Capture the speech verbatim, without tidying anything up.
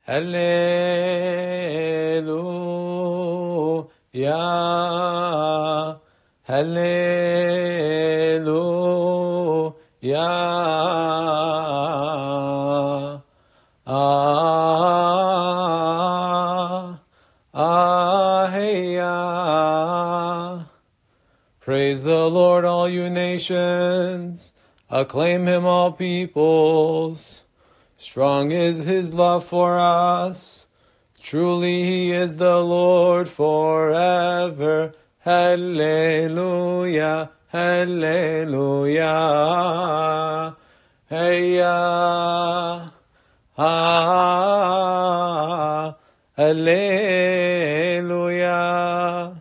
Hallelujah. Hallelujah. Ah, ah, hey, ah. Praise the Lord, all you nations. Acclaim him, all peoples. Strong is his love for us. Truly he is the Lord forever. Hallelujah, hallelujah. Hey, ah, ah, hallelujah.